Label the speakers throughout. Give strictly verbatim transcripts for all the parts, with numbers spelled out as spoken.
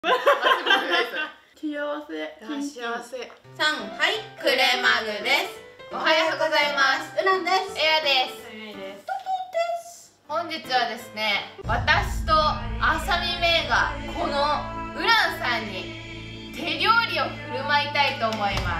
Speaker 1: 幸せ。
Speaker 2: 幸せ。さん、はい、クレマグです。おはようございます。
Speaker 1: うらんです。
Speaker 2: エアです。本日はですね、私とあさみめいがこのウランさんに手料理を振る舞いたいと思います。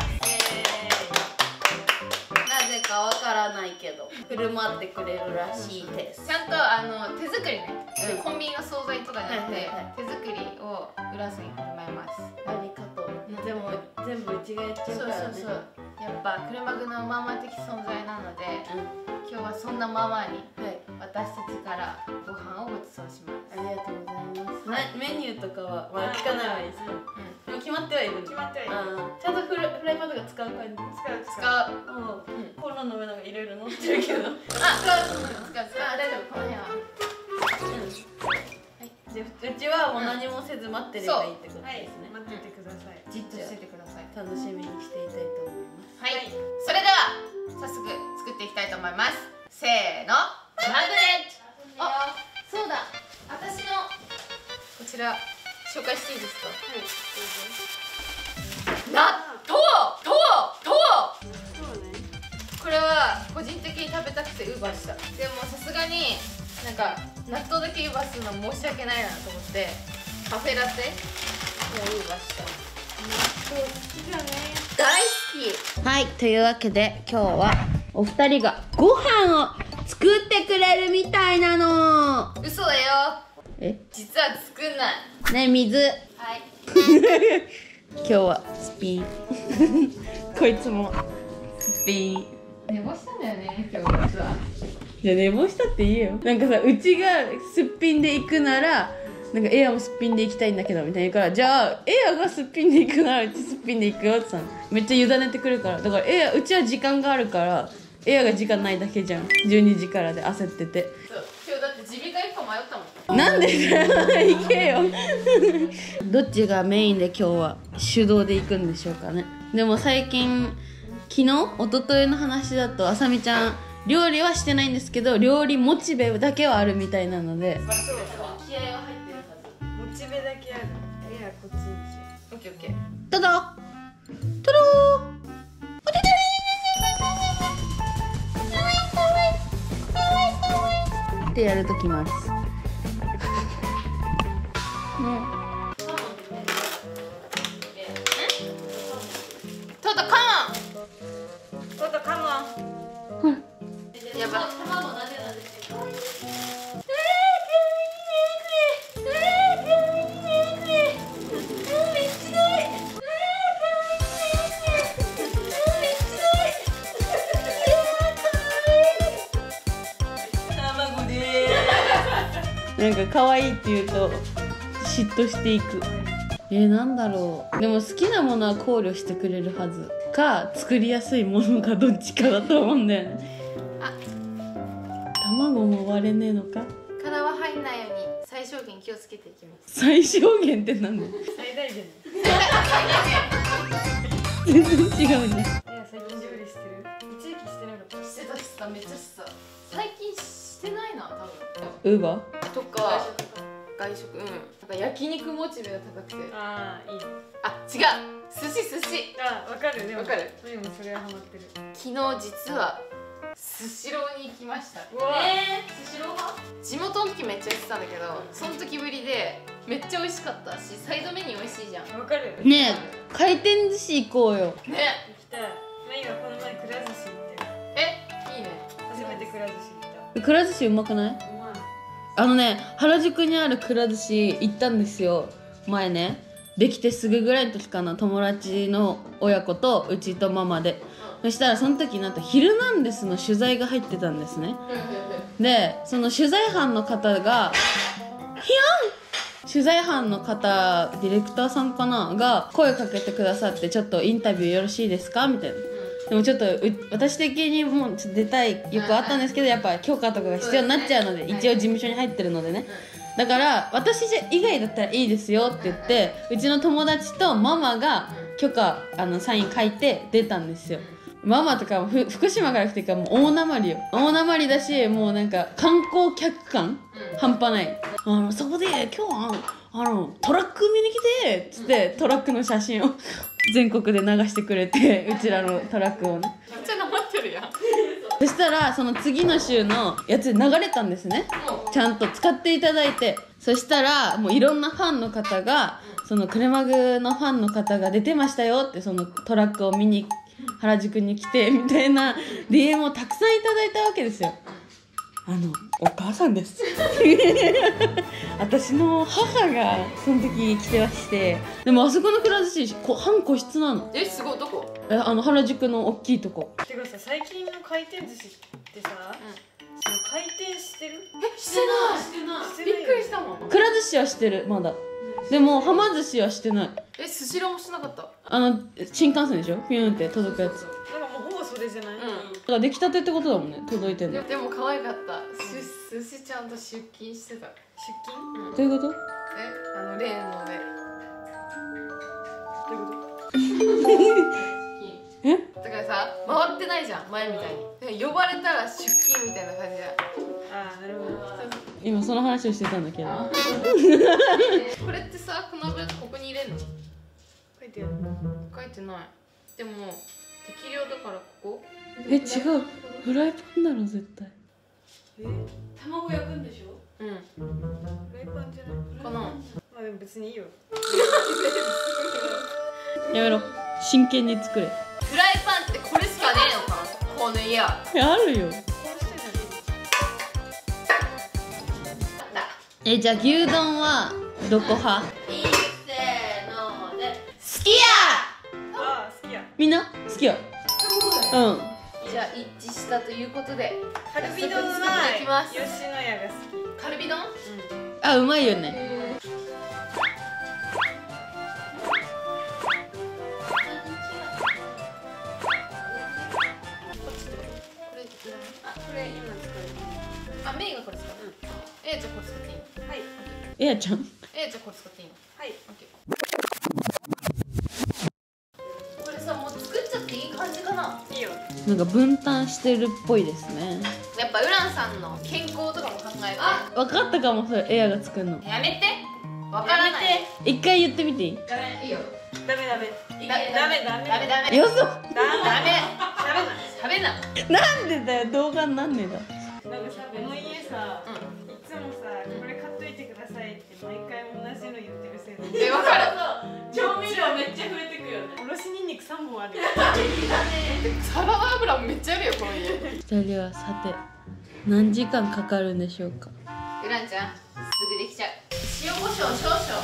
Speaker 1: なぜかわからないけど振る舞ってくれるらしいです。
Speaker 2: ちゃんとあの手作りね、うん、コンビニの惣菜とかじゃなくて、手作りをウランさんに振る舞います。
Speaker 1: ありがとう。でも全部うちがやっちゃうからね。そうそうそう。
Speaker 2: やっぱクレマグのママ的存在なので、うん、今日はそんなママに、はい、私たちからご飯をごちそうします。
Speaker 1: ありがとうございます。はい、メニューとかはまあ聞かないわけです。でも決まってはいる。
Speaker 2: 決まってはいる。
Speaker 1: ちゃんとフラフライパンとか使う感じ。
Speaker 2: 使う使う。
Speaker 1: コンロの上なんかいろいろ乗ってるけど。
Speaker 2: あ、使う使う使う。あ、大丈夫。この辺は。
Speaker 1: じゃうちはもう何もせず待ってればいいってことですね。
Speaker 2: 待っててください。じっとしててください。
Speaker 1: 楽しみにしていたいと思います。
Speaker 2: はい。それでは早速作っていきたいと思います。せーの。マグネット。あ、そうだ。私のこちら紹介していいですか。はい。納豆豆豆。これは個人的に食べたくてウーバーした。でもさすがになんか納豆だけウーバーするの申し訳ないなと思ってカフェラテもうウーバーした。納豆好きだね。大好き。
Speaker 1: はい、というわけで今日はお二人がご飯を作ってくれるみたいなの。
Speaker 2: 嘘だよ。え、実は作んない
Speaker 1: ね。水。はい。今日はスピンこいつもスピン。
Speaker 2: 寝坊したんだよね今日実は。
Speaker 1: じゃあ寝坊したって言えよ。なんかさ、うちがすっぴんで行くならなんかエアもすっぴんで行きたいんだけどみたいな言うから、じゃあエアがすっぴんで行くならうちすっぴんで行くよってさ、めっちゃ委ねてくるから。だからエア、うちは時間があるからエアが時間ないだけじゃん。じゅうにじからで焦ってて。
Speaker 2: そう今日だって耳鼻科行くか迷ったもん。
Speaker 1: なんで行けよどっちがメインで今日は手動で行くんでしょうかね。でも最近昨日一昨日の話だとあさみちゃん料理はしてないんですけど料理モチベだけはあるみたいなので、
Speaker 2: そうそう気合は入ってるはず。モチベだけある。いやこっちにしよう。オッケーオッケー。
Speaker 1: ただたろーってやるときます。
Speaker 2: トトカモン。トトカモン。やばい。卵なでなでしてる。
Speaker 1: 卵でーなんか可愛いって言うと嫉妬していく。えー、なんだろう。でも好きなものは考慮してくれるはずか作りやすいものかどっちかだと思うんだよね。あ、卵も割れねえのか。
Speaker 2: 殻は入んないように最小限気をつけていきます。
Speaker 1: 最小限ってなんだよ。
Speaker 2: 最大限。
Speaker 1: 全然違うね。
Speaker 2: いや最近料理してる。一時期してなかった。してたしさ、めっちゃしてた。最近してないな多分。
Speaker 1: ウーバー
Speaker 2: とか外食、うん。なんか焼肉モチベが高くて。ああいい。あ違う。寿司寿司。あわかるね。わかる。でもそれはハマってる。昨日実はスシローに行きました。ええスシローは？地元の時めっちゃ行ってたんだけど、その時ぶりでめっちゃ美味しかったし、サイドメニュー美味しいじゃん。わかる。
Speaker 1: ねえ回転寿司行こうよ。
Speaker 2: ね。行きたい。メイがこの前くら寿司行ってる。えいいね。初めてくら寿司行った。
Speaker 1: くら寿司うまくない？あのね、原宿にあるくら寿司行ったんですよ前ね。できてすぐぐらいの時かな、友達の親子とうちとママで、うん、そしたらその時なんと「ヒルナンデス」の取材が入ってたんですね。でその取材班の方がヒヤン取材班の方ディレクターさんかなが声かけてくださって、ちょっとインタビューよろしいですかみたいな。でもちょっと私的にもう出たい欲あったんですけど、やっぱ許可とかが必要になっちゃうので、一応事務所に入ってるのでね。だから私以外だったらいいですよって言って、うちの友達とママが許可あのサイン書いて出たんですよ。ママとかふ福島から来てるからもう大なまりよ。大なまりだし、もうなんか観光客感半端ない。あのそこで今日はあのトラック見に来てっつってトラックの写真を全国で流してくれて、うちらのトラックをね。
Speaker 2: めっちゃなまってるやん。
Speaker 1: そしたらその次の週のやつで流れたんですね、ちゃんと使っていただいて。そしたらもういろんなファンの方が、そのクレマグのファンの方が出てましたよって、そのトラックを見に原宿に来てみたいな ディーエム をたくさんいただいたわけですよ。あのお母さんです私の母がその時来てまして。でもあそこのくら寿司半個室なの。
Speaker 2: え、すごい。どこ？
Speaker 1: え、あの原宿の大きいとこ。
Speaker 3: てかさ、最近の回転寿司ってさ、うん、その回転してる？
Speaker 2: え、してない。してない。びっくりしたもん。
Speaker 1: くら寿司はしてるまだ。でもはま寿司はしてない。
Speaker 2: え、スシローもしてなかった？
Speaker 1: あの新幹線でしょ、ピューンって届くやつ。
Speaker 3: なんかもうほぼそれじゃない？うん、
Speaker 1: だから出来たてってことだもんね、届いてんの。
Speaker 2: でも可愛かった。寿司ちゃんと出勤してた。出
Speaker 3: 勤？
Speaker 1: うん、どういうこと？
Speaker 2: え、あのレーンので。
Speaker 3: どういうこと？
Speaker 1: え？
Speaker 2: だからさ、回ってないじゃん、前みたいに。呼ばれたら出勤みたいな感じだ。
Speaker 3: ああ、なるほど。
Speaker 1: 今その話をしてたんだけど。
Speaker 2: これってさ、この分ここに入れるの？
Speaker 3: 書いてある？
Speaker 2: 書いてない。でも適量だからここ？
Speaker 1: え、違う。フライパンだろ絶対。
Speaker 3: え？
Speaker 2: 卵焼くんでしょ？うん。
Speaker 3: フライパンじゃない？
Speaker 2: かな。ま
Speaker 3: あでも別にいいよ。
Speaker 1: やめろ。真剣に作れ。
Speaker 2: フライパンってこれしかねえのか？この家は。
Speaker 1: いや、あるよ。え、じゃあ牛丼はどこ派？
Speaker 2: いいせーので。
Speaker 1: 好きや。
Speaker 3: ああ、好きや。
Speaker 1: みんな好きや。うん。
Speaker 2: じゃあ一致したということで、
Speaker 3: カルビ丼は吉野家が好き。
Speaker 2: カルビ丼？うん。
Speaker 1: あ、うまいよね。
Speaker 2: これ今使う。あ、メインがこれ使う。うん。え、じゃあこれ使っていいの？はい。
Speaker 1: えやちゃん。
Speaker 2: え、じゃあこれ使っていいの？
Speaker 3: はい。
Speaker 2: オッケー。これさ、もう作っちゃっていい感じかな？
Speaker 3: いいよ。
Speaker 1: なんか分担してるっぽいですね。
Speaker 2: やっぱウランさんの健康とかも考えて。あ、
Speaker 1: 分かったかも、それエアが作るの。
Speaker 2: やめて。わからない。
Speaker 1: 一回言ってみていい？
Speaker 2: ダメ。いいよ。
Speaker 3: ダメダメ。ダメダメダメ。
Speaker 2: ダメダメ。
Speaker 1: よそ。
Speaker 2: ダメ。ダメな。
Speaker 1: なんでだよ、動画になんねえだ。
Speaker 3: なんかさ、この家さ、いつもさ、これ買っといてくださいって毎回同じの言ってるせいで。
Speaker 2: え、わかる。
Speaker 3: 調味料めっちゃ増えてくよね。おろしにんにくさんぼんあるよ。
Speaker 2: サラダ油めっちゃあるよ、この家。
Speaker 1: 二人はさて何時間かかるんでしょうか。
Speaker 2: ウランちゃん、すぐできちゃう。塩コショウ少々。はい。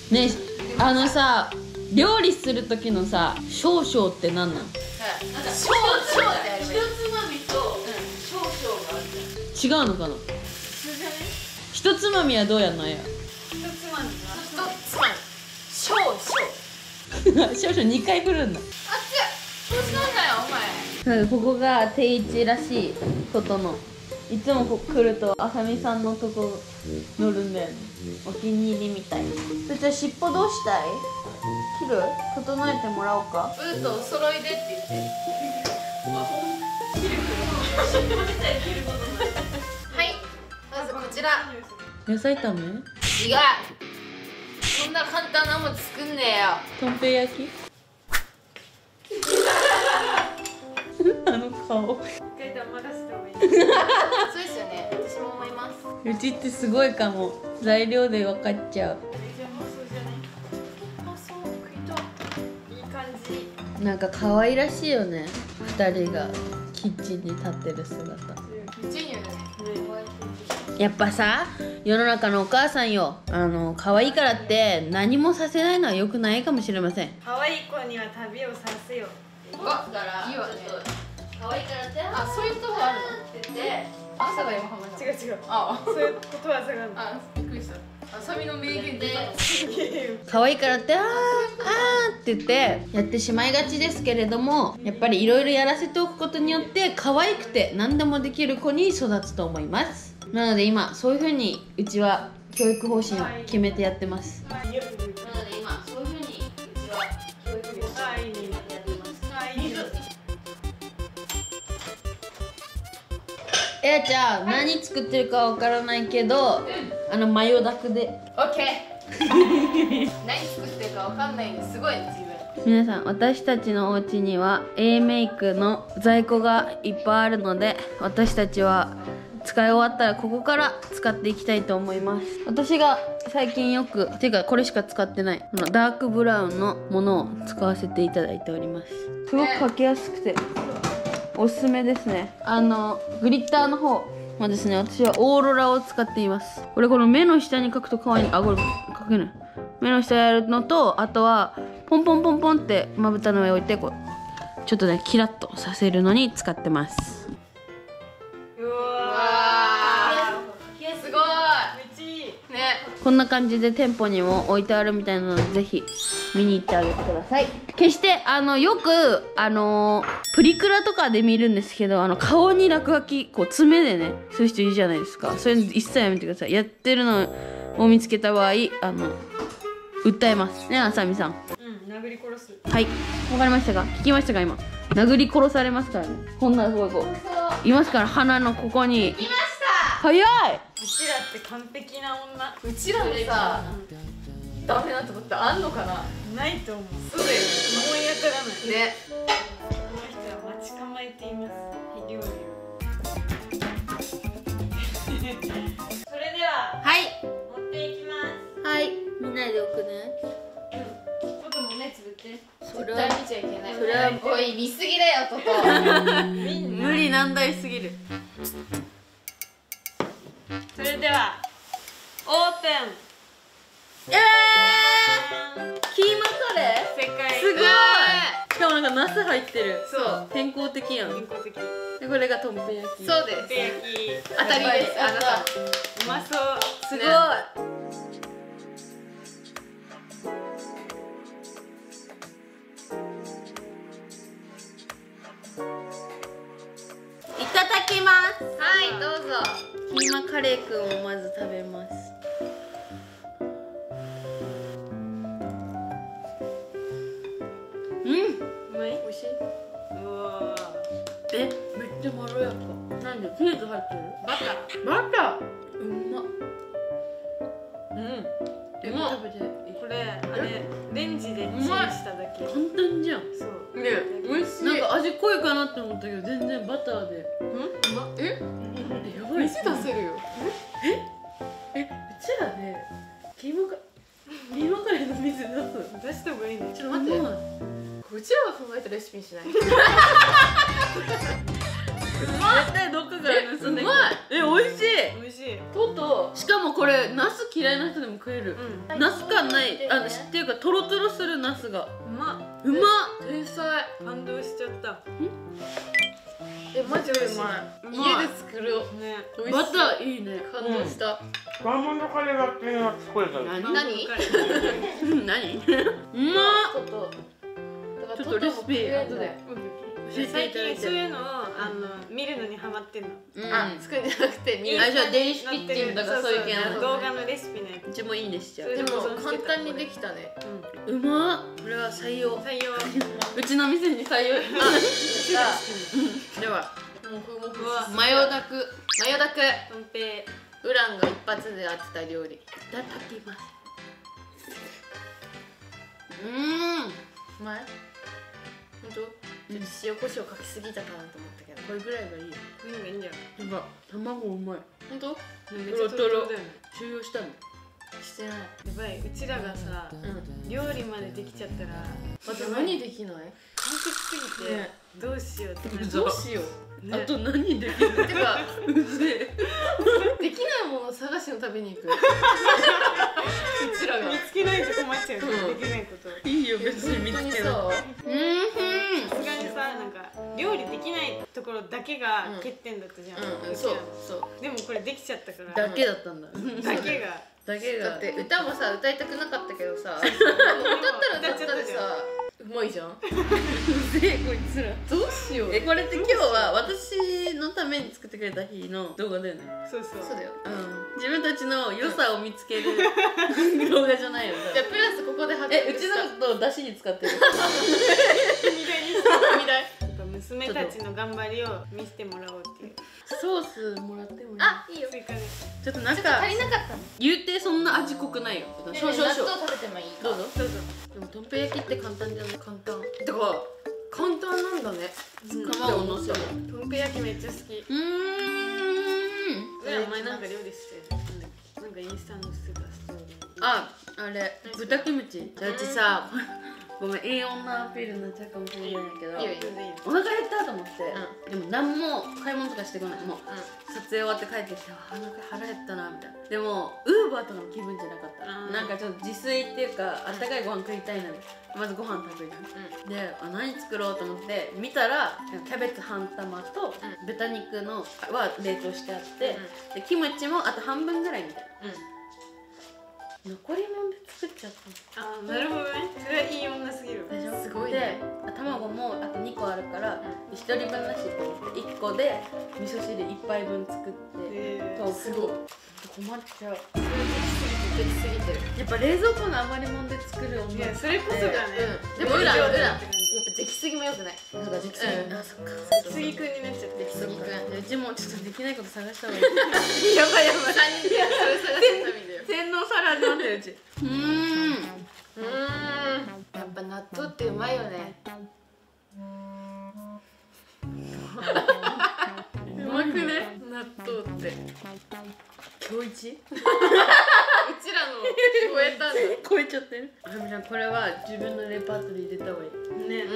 Speaker 1: ねえ、あのさ、料理する時のさ少々って何なん？
Speaker 2: なんか少々ってやればいい。一つまみと少々があるじゃん。
Speaker 1: 違うのかな？
Speaker 3: 普通じゃね？
Speaker 1: 一つまみはどうやんのや？
Speaker 3: 一つまみは
Speaker 2: 一つまみ。少々。
Speaker 1: 少々にかい振るんだ。
Speaker 2: あっち。調子なんだよ、お前。
Speaker 1: なんかここが定位置らしいことの。いつもここ来るとあさみさんのとこ乗るんだよね。お気に入りみたい。じゃあ尻尾どうしたい？切る？整えてもらおうか。
Speaker 2: ブートお揃いでって言って。はい、まずこちら。
Speaker 1: 野菜炒め？
Speaker 2: 違う。そんな簡単なもん作んねえよ。
Speaker 1: とんぺい焼き？あの顔。
Speaker 3: 一回黙らせた方がいい。
Speaker 2: そうですよね。私も思います。
Speaker 1: うちってすごいかも。材料で分かっちゃう。
Speaker 3: いい感じ。
Speaker 1: なんか可愛らしいよね。二人がキッチンに立ってる姿。
Speaker 2: ジュニアだね。
Speaker 1: やっぱさ、世の中のお母さんよ、あの可愛いからって何もさせないのは良くないかもしれません。
Speaker 3: 可愛い子には旅をさせよ。
Speaker 2: わ、いいわね。
Speaker 1: 可愛いからって。
Speaker 2: あ、そういうとこあるの？って言って。朝が今ハマった。
Speaker 3: 違う違う。
Speaker 2: あ、
Speaker 3: そういうことわざがあるの。
Speaker 2: あ、びっくりした。あさみの名言で。
Speaker 1: 可愛いからってあーあーって言ってやってしまいがちですけれども、やっぱりいろいろやらせておくことによって可愛くて何でもできる子に育つと思います。なので今そういう風にうちは教育方針を決めてやってます。
Speaker 2: なので今そういう風にうちは教育方針を決めてやってます。
Speaker 1: えやちゃん何作ってるかわからないけど、 あのマヨダクで。
Speaker 2: オッケー。何作ってるかわかんないんですごいね自分。
Speaker 1: 皆さん、私たちのお家には A メイクの在庫がいっぱいあるので、私たちは使い終わったらここから使っていきたいと思います。私が最近よく、ていうかこれしか使ってないこのダークブラウンのものを使わせていただいております。すごく描きやすくておすすめですね。あのグリッターの方はですね、私はオーロラを使っています。これこの目の下に描くと可愛い。あ、これ描けない。目の下やるのと、あとはポンポンポンポンってまぶたの上置いて、こうちょっとねキラッとさせるのに使ってます。
Speaker 3: うわ
Speaker 2: ー、すごい。
Speaker 3: めっちゃいい
Speaker 2: ね。
Speaker 1: こんな感じで店舗にも置いてあるみたいなので、ぜひ見に行ってあげてください。決してあのよくあのー、プリクラとかで見るんですけど、あの顔に落書きこう爪でねする人いるじゃないですか。そういうの一切やめてください。やってるのを見つけた場合、あの訴えますね、あさみさん。
Speaker 3: うん、殴り殺す。
Speaker 1: はい、わかりましたか？聞きましたか？今殴り殺されますからね。こんなすごい子いますから、鼻のここに。
Speaker 2: いました。
Speaker 1: 早い。
Speaker 3: うちらって完璧な女。
Speaker 2: うちらのさ、ダメなとこってあんのかな？
Speaker 3: ないと思う。
Speaker 2: そうだよね。
Speaker 3: 思い当たらない。
Speaker 2: ね。
Speaker 3: この人は待ち構えています。料理を。それでは
Speaker 1: はい
Speaker 3: 持っていきます。
Speaker 1: はい、見ないでおくね。
Speaker 3: 僕も目つぶって。
Speaker 1: それ
Speaker 2: 絶対見ちゃいけない。
Speaker 1: それは
Speaker 2: おい見すぎだよトト。
Speaker 1: 無理難題すぎる。
Speaker 3: それではオープン。
Speaker 1: えー、キーマカレー
Speaker 3: 世界
Speaker 1: すごい。しかもなんかナス入ってる。
Speaker 2: そう
Speaker 1: 健康的やん。
Speaker 3: 健康的。
Speaker 1: でこれがとんぺ焼き。
Speaker 2: そうです。
Speaker 3: 焼き
Speaker 2: 当たりです。あなた。
Speaker 3: うまそう。
Speaker 1: すごい、
Speaker 2: ね。
Speaker 1: いただきます。
Speaker 2: はいどうぞ。
Speaker 1: キーマカレーくんをまず食べます。うん、
Speaker 3: うまい。
Speaker 1: 美味しい。
Speaker 3: うわ
Speaker 1: え、めっちゃまろやか。なんでチーズ入ってる？
Speaker 3: バター。
Speaker 1: バター。うまっ。
Speaker 3: うん。
Speaker 1: え、
Speaker 2: うまっ
Speaker 1: 食べて。
Speaker 3: これあれレンジでチンしただけ。
Speaker 1: 簡単じゃん。
Speaker 3: そう。
Speaker 2: ね、美味しい。
Speaker 1: なんか味濃いかなって思ったけど、全然バターで。
Speaker 2: うん、うま。え、
Speaker 1: やばい。
Speaker 2: 水出せるよ。
Speaker 1: え、うちらでキーマカキーマカレーの水出す。
Speaker 3: 出した方がいいね。
Speaker 2: ちょっと待って。
Speaker 1: うまい。
Speaker 2: うちらが考えたレシピにしない。
Speaker 1: 絶対どっかから盗んでくる。
Speaker 2: うまい。
Speaker 1: え、美味しい。
Speaker 3: 美味しい。
Speaker 2: トト。
Speaker 1: しかもこれナス嫌いな人でも食える。
Speaker 3: うん。
Speaker 1: ナス感ない。あの、っていうかトロトロするナスが
Speaker 3: うま
Speaker 1: うまっ。
Speaker 2: 天才。
Speaker 3: っ。感動しちゃった。
Speaker 2: え、マジでうまい。家で作ろう。
Speaker 3: ね。
Speaker 2: 美味しい
Speaker 1: バターいいね。
Speaker 2: 感動した。
Speaker 4: アーモンドカレーがっていうのは聞こえたよ。
Speaker 1: 何？
Speaker 2: 何？
Speaker 1: 何？うまっ。
Speaker 2: トト。だから
Speaker 1: ちょっとレシピ
Speaker 2: トトもフレンドで。
Speaker 1: 教えて
Speaker 3: 最
Speaker 1: いただいて。
Speaker 3: 近そういうのをあの見るのにハマってんの。
Speaker 1: うん。
Speaker 2: あ、作るんじゃなくて見る。
Speaker 1: あ、じゃあ電子キッチンとかそういう系の。
Speaker 3: 動画のレシピのや
Speaker 1: うちもいいんですよ。
Speaker 3: それ
Speaker 2: でも簡単にできたね。
Speaker 3: つ。
Speaker 1: うまっ。これは採用。
Speaker 3: 採用。
Speaker 1: うちの店に採用。
Speaker 2: あ、
Speaker 1: では
Speaker 2: もふもふ
Speaker 3: うわ
Speaker 2: マヨダク。マヨダク。
Speaker 3: とんぺ
Speaker 2: ウランが一発で当てた料理。
Speaker 1: いただきます。うーん。
Speaker 2: うまい？本当？ちょっと塩コショウかけすぎたかなと思ったけど。
Speaker 1: これぐらいがいいよ。
Speaker 3: いいのがいいんじゃない。
Speaker 1: なんか卵うまい。
Speaker 2: 本当？
Speaker 3: めっちゃトロトロだよね。
Speaker 1: 収容したの。
Speaker 2: してない。
Speaker 3: やばい、うちらがさ、
Speaker 2: うん。
Speaker 3: 料理までできちゃったら
Speaker 2: あと何できない？
Speaker 3: 完璧すぎて
Speaker 2: ね
Speaker 3: どうしようってなる。
Speaker 2: どうしよう。
Speaker 3: ね
Speaker 1: あと何できる？
Speaker 2: てか
Speaker 1: うぜえ。
Speaker 2: できないものを探しの食べに行く。うちらが。
Speaker 3: 見つけないと困っちゃうから、
Speaker 2: うん
Speaker 3: できないこと。
Speaker 1: いいよ別に見つけな
Speaker 2: 本当に
Speaker 1: うん。
Speaker 3: さすがにさ、なんか料理できないところだけが
Speaker 2: うん
Speaker 3: 欠点だったじゃん。
Speaker 2: そう。うん、
Speaker 3: ち
Speaker 2: そう
Speaker 3: らの
Speaker 2: そう。
Speaker 3: でもこれできちゃったから。
Speaker 1: だけだったんだ。
Speaker 3: だけが。
Speaker 1: だけが。
Speaker 2: だって歌もさ歌いたくなかったけどさ、歌ったら歌ったでさうまいじゃん。
Speaker 1: うぜえこいつら。
Speaker 2: どうしよう。
Speaker 1: え、これって今日は私のために作ってくれた日の動画だよね。
Speaker 3: そうそう。
Speaker 2: そうだよ。
Speaker 1: うん。自分たちの良さを見つける動画じゃないよ。
Speaker 2: じゃあプラスここで発
Speaker 1: え、うちのこと出汁に使ってる。
Speaker 3: 踏み台にした。
Speaker 2: みたい。
Speaker 3: やっぱ息娘たちの頑張りを見せてもらおうっていう。
Speaker 1: ソースもらってもいい？
Speaker 2: あ、いいよ。
Speaker 3: 追加で
Speaker 1: ちょっとなん
Speaker 2: ちょっと
Speaker 1: か
Speaker 2: 足りなかったの。
Speaker 1: 言うてそんな味濃くないよ。少々少
Speaker 2: 納豆
Speaker 1: 々。
Speaker 2: 食べてもいい？
Speaker 1: どうぞ。
Speaker 3: どうぞ。
Speaker 1: でもとんぺ焼きって簡単じゃない？
Speaker 2: 簡単。てか簡単なんだね。
Speaker 1: 卵をのせる。
Speaker 3: とんぺ焼きめっちゃ好き。
Speaker 1: うーん。
Speaker 3: ね、お前なんか料理してる。なんかインスタのスーパーストーリー。
Speaker 1: あ、あれ豚キムチ。うちさ、ごめん、いい女アピールになっちゃうかもしれないんだけど、
Speaker 2: いいよいいよ。
Speaker 1: お腹減ったと思って、でも何も買い物とかしてこない。もう撮影終わって帰ってきて、あ、なんか腹減ったなみたいな。でもウーバーとかの気分じゃなかった。なんかちょっと自炊っていうか、あったかいご飯食いたいのに、まずご飯食べるじゃん。で、あ、何作ろうと思って見たら、キャベツ半玉と豚肉のは冷凍してあって、でキムチもあと半分ぐらいみたいな。残り物で作っちゃったの。
Speaker 3: あー、なるほどね。それはいい女すぎる。
Speaker 1: でしょ。
Speaker 2: すごい
Speaker 1: で
Speaker 2: ね。
Speaker 1: 卵もあとにこあるからひとりぶんなしって思っていっこで味噌汁いっぱいぶん作って
Speaker 3: へー
Speaker 1: 豆腐
Speaker 2: すごい。
Speaker 1: 困っちゃう。
Speaker 2: それできすぎてる。
Speaker 1: やっぱ冷蔵庫の余り物で作る
Speaker 3: いや、
Speaker 1: 女
Speaker 3: それこそがね。
Speaker 2: でも裏裏やっぱ
Speaker 3: で
Speaker 2: できすぎもよくない。
Speaker 1: なんかできすぎ
Speaker 2: うん
Speaker 1: あ、そっか。
Speaker 3: 杉くんになっちゃって。
Speaker 2: すぎくん。や
Speaker 1: うちもちょっとできないこと探した方がいい。
Speaker 2: ばいやばい。三人でそれ探すためだよ。
Speaker 1: 洗脳され始まってるうち。うーん。
Speaker 2: うーん。やっぱ納豆ってうまいよね。
Speaker 1: うまくね。納豆って。今日一？
Speaker 2: うちらの超えたんだ。
Speaker 1: 超えちゃってる。あみちゃんこれは自分のレパートリー入れた方がいい。
Speaker 3: ね。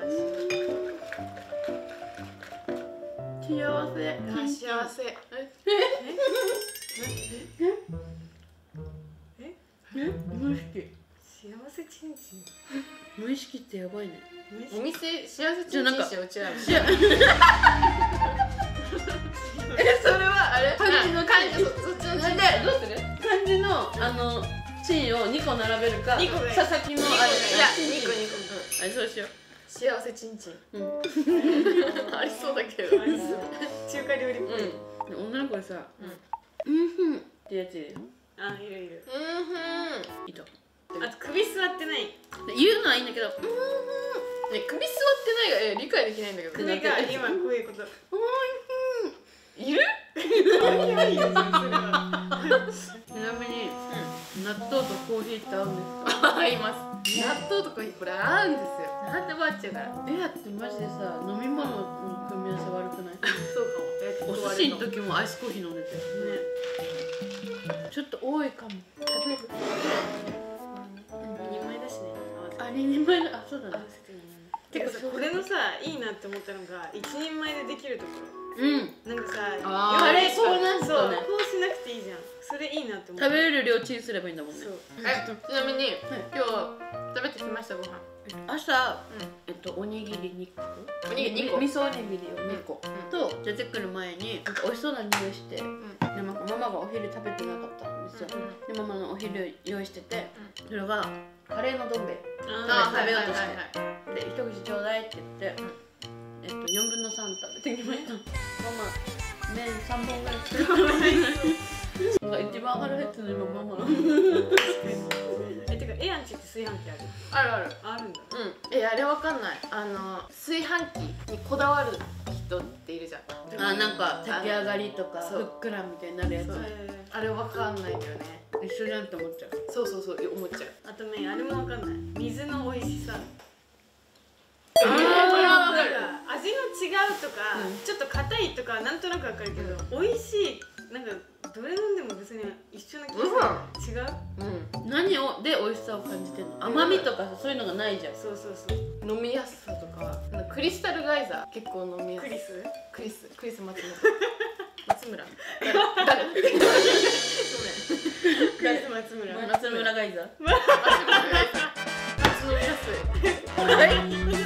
Speaker 1: 幸せ。
Speaker 2: あ、幸せ。
Speaker 1: え？無意識。
Speaker 3: 幸せちんちん。
Speaker 1: 無意識ってやばいね。
Speaker 2: お店幸せちんちんしてうちらの。
Speaker 1: じゃ
Speaker 2: え、それはあれ？
Speaker 1: 漢字の
Speaker 2: 漢字そそっちの
Speaker 1: なんでどうする？漢字のあのチンをにこ並べるか、
Speaker 3: にこで
Speaker 1: 佐々木のあれ
Speaker 2: いや、にこにこ。
Speaker 1: あれそうしよ
Speaker 2: 幸せちんちん。
Speaker 1: う。うん。
Speaker 2: ありそうだけど。
Speaker 3: ありそう。中華料理っぽい。
Speaker 1: うん。女の子でさ、
Speaker 2: うん
Speaker 1: うんふんってやついるよ。
Speaker 3: あ、いるいる。
Speaker 2: うんふん。
Speaker 1: いた。
Speaker 3: あと首座ってない。
Speaker 1: で言うのはいいんだけど、うん
Speaker 2: ね、首座ってないが、え、理解できないんだけど。
Speaker 3: 首が今こういうこと。
Speaker 2: いる？
Speaker 3: いいよ、それは。
Speaker 1: ちなみに、納豆とコーヒーって合うんですか？
Speaker 2: 合います。納豆とコーヒーこれ合うんですよ。
Speaker 1: なんでばっちゃうから。エアってマジでさ、飲み物の組み合わせ悪くない？
Speaker 3: そうかも。
Speaker 1: お寿司の時もアイスコーヒー飲んでて。
Speaker 3: ね。
Speaker 1: ちょっと多いかも。食べる？
Speaker 3: 二枚だしね。
Speaker 1: あ、ににんまえだ。あ、そうだね。
Speaker 3: てかさ、これのさ、いいなって思ったのが一人前でできるところ。
Speaker 1: うん。
Speaker 3: なんかさ、
Speaker 2: あー
Speaker 1: カレー粉なんす
Speaker 3: そう、
Speaker 1: かね。
Speaker 3: こうしなくていいじゃん。それいいなって思った。
Speaker 1: 食べれる量チンすればいいんだもんね。
Speaker 3: そう。
Speaker 2: え、ちなみに、今日食べてきましたご飯。
Speaker 1: 朝、えっとおにぎりにこ。
Speaker 2: おにぎりにこ
Speaker 1: み味噌おにぎりをにこ。と出てくる前になんか美味しそうな匂いして、でなんかママがお昼食べてなかったんですよ。でママのお昼用意してて、それがカレーのどん兵衛。
Speaker 3: あ
Speaker 1: 食べようとしてで一口ちょうだいって言って、えっとよんぶんのさん食べてきました。ママ麺さんぼんぐらい作る。なんか一番腹減ってるの今ママの。
Speaker 3: え、てか、エアンチって炊飯器ある。
Speaker 2: あるある。
Speaker 3: あるんだ。
Speaker 2: うん。え、あれわかんない。あの炊飯器にこだわる人っているじゃん。
Speaker 1: あ、なんか炊き上がりとか
Speaker 2: そう
Speaker 1: ふっくらみたいになるやつ。
Speaker 2: あれわかんないんだよね。
Speaker 1: 一緒じゃんって思っちゃう。
Speaker 2: そうそうそう思っちゃう。
Speaker 3: あとね、あれもわかんない。水の美味しさ。
Speaker 2: えー、これはわかる。
Speaker 3: 味の違うとか、ちょっと硬いとかなんとなくわかるけど、美味しい、なんかどれ飲んでも別に一緒な気がする。違う？
Speaker 2: うん。
Speaker 1: 何をで美味しさを感じてるの？甘みとかさそういうのがないじゃん。
Speaker 3: そうそうそう。
Speaker 2: 飲みやすさとか、なんかクリスタルガイザー結構飲みやすい。
Speaker 3: クリス？
Speaker 2: クリスクリス松本松村誰？誰？ごめん。
Speaker 3: クリス松村。
Speaker 1: 松村ガイザー。
Speaker 2: 松村ガイザー。松飲みやすい。
Speaker 1: はい。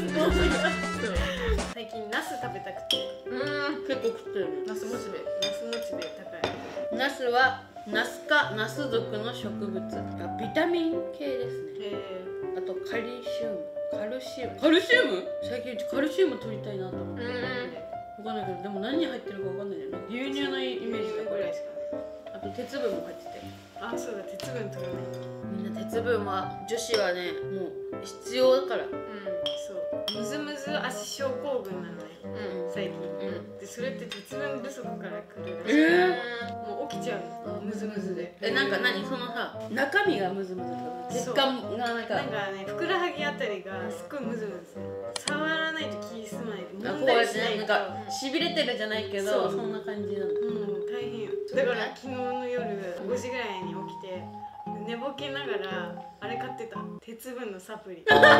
Speaker 3: 最近ナス食べたくて。
Speaker 2: うーん。
Speaker 1: 結構食ってる。
Speaker 2: ナスモチベ。
Speaker 3: ナスモチベ高い。
Speaker 1: ナスはナス科ナス属の植物。ビタミン系ですね。
Speaker 3: え
Speaker 1: あとカルシウム。カルシウム。カルシウム？最近うちカルシウム取りたいなと思って。
Speaker 2: うーん。
Speaker 1: わかんないけどでも何入ってるかわかんないじゃん。牛乳のイメージだこれ。
Speaker 3: ぐらいしか
Speaker 1: あと鉄分も入ってて。
Speaker 3: あ、そうだ、鉄分取らない。
Speaker 1: みんな鉄分は女子はねもう必要だから。うん、
Speaker 3: そう。ムズムズ足症候群なのよ。うん、最近。うん。でそれって鉄分不足からくるらしい。えー、もう起きちゃうの。ムズムズで。
Speaker 1: え、なんか何そのさ中身がムズムズとか。血管がなんか。
Speaker 3: なんかね、ふくらはぎあたりがすっごいムズムズする。触らないと気済まない。揉んだりしないと。
Speaker 1: なんかしびれてるじゃないけど、そんな感じなの。
Speaker 3: うん、大変よ。だから昨日の夜ごじぐらいに起きて寝ぼけながらあれ買ってた。鉄分のサプリ。私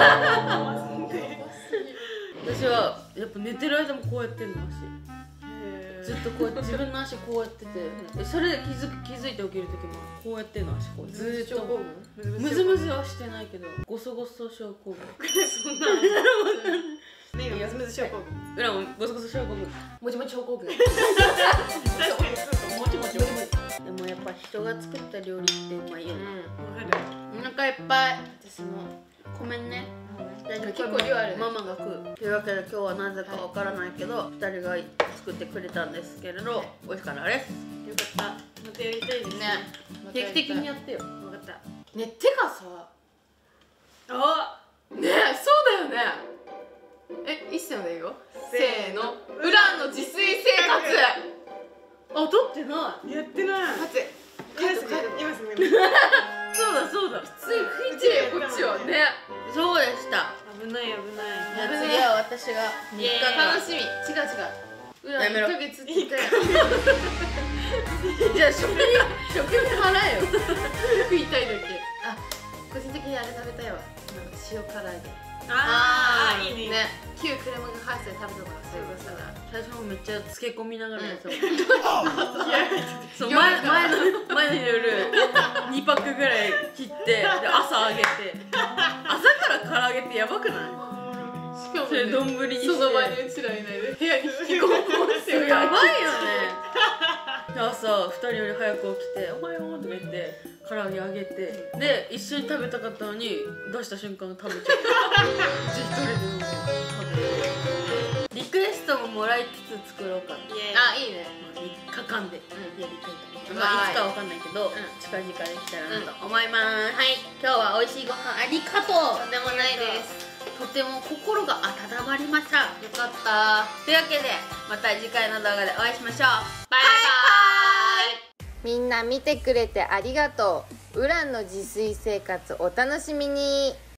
Speaker 1: はやっぱ寝てる間もこうやってんの足。ずっとこうやって自分の足こうやってて、それで気づく気づいて起きる時もこうやってんの足こうずーっと。ムズムズはしてないけど、ゴソゴソ症候群。
Speaker 3: そんな。ねえ、ムズムズ症候群。
Speaker 1: 裏もゴソゴソ症候群。もちもち症候群。
Speaker 3: 確かにそうか。もちもち。
Speaker 1: でもやっぱ人が作った料理ってうまいよね。お腹いっぱい。私もごめんね。結構量ある。ママが食う。というわけで今日はなぜかわからないけどふたりが作ってくれたんですけれど美味しかったです。
Speaker 3: よかった。またやりたいですね。
Speaker 1: 定期的にやってよ。
Speaker 3: わかった。
Speaker 2: ね、てかさ。
Speaker 3: あ。
Speaker 2: ね、そうだよね。え、一斉の英語。せーの。ウランの自炊生活。
Speaker 1: あ、撮ってない。
Speaker 3: やってない。
Speaker 2: 待って。
Speaker 3: 今すぐ今すぐ。
Speaker 1: そうだそうだ。
Speaker 2: つい吹いてるよこっちはね。
Speaker 1: そうでした。
Speaker 3: 危ない危ない。
Speaker 1: じゃあ次は私がみっかかん。
Speaker 2: 楽しみ。違う違う。ウランいっかげつって言ったよ。
Speaker 1: じゃあ食費食費払えよ。
Speaker 2: 食いたいだけ。あ、個人的にあれ食べたいわ。塩唐揚げ。
Speaker 3: ああ、いいね。
Speaker 2: 旧クレームが入って食べたのがそうだから
Speaker 1: 最初もめっちゃ漬け込みながらやったもん。そう前前の前の夜にパックぐらい切ってで朝揚げて朝から唐揚げってやばくない？
Speaker 2: しかも
Speaker 1: それ丼にして
Speaker 2: その場にうちらいないで部屋に引きこもって
Speaker 1: やばいよね。で朝ふたりより早く起きて「おはよう」とか言って唐揚げ揚げてで一緒に食べたかったのに出した瞬間食べちゃう。じゃあ一人で食べる。リクエストももらいつつ作ろうかな。
Speaker 2: あ、いいね。
Speaker 1: みっかかんでやりたいと思います。まあいつかわかんないけど近々できたらなと思います。はい、今日は美味しいご飯ありがとう。
Speaker 2: とんでもないです。
Speaker 1: とても心が温まりました。
Speaker 2: よかった。
Speaker 1: というわけでまた次回の動画でお会いしましょう。
Speaker 2: バイバイ。みんな見てくれてありがとう。ウランの自炊生活お楽しみに。